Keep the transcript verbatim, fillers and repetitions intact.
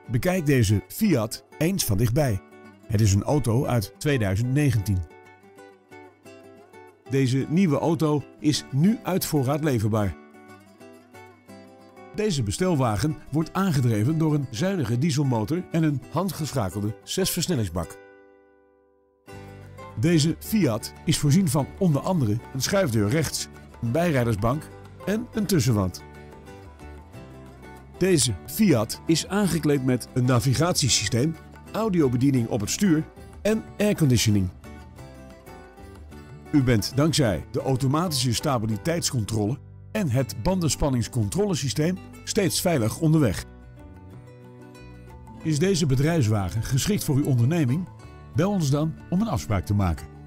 Bekijk deze Fiat eens van dichtbij. Het is een auto uit tweeduizend negentien. Deze nieuwe auto is nu uit voorraad leverbaar. Deze bestelwagen wordt aangedreven door een zuinige dieselmotor en een handgeschakelde zesversnellingsbak. Deze Fiat is voorzien van onder andere een schuifdeur rechts, een bijrijdersbank en een tussenwand. Deze Fiat is aangekleed met een navigatiesysteem, audiobediening op het stuur en airconditioning. U bent dankzij de automatische stabiliteitscontrole en het bandenspanningscontrolesysteem steeds veilig onderweg. Is deze bedrijfswagen geschikt voor uw onderneming? Bel ons dan om een afspraak te maken.